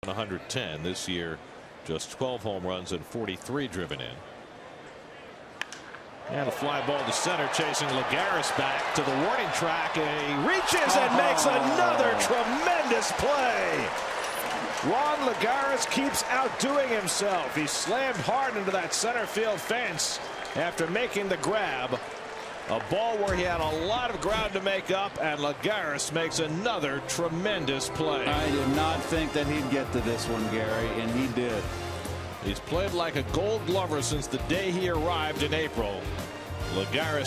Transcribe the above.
110 this year, just 12 home runs and 43 driven in. And a fly ball to center, chasing Lagares back to the warning track, and he reaches and makes another tremendous play. Juan Lagares keeps outdoing himself. He slammed hard into that center field fence after making the grab. A ball where he had a lot of ground to make up, and Lagares makes another tremendous play. I did not think that he'd get to this one, Gary, and he did. He's played like a Gold Glover since the day he arrived in April. Lagares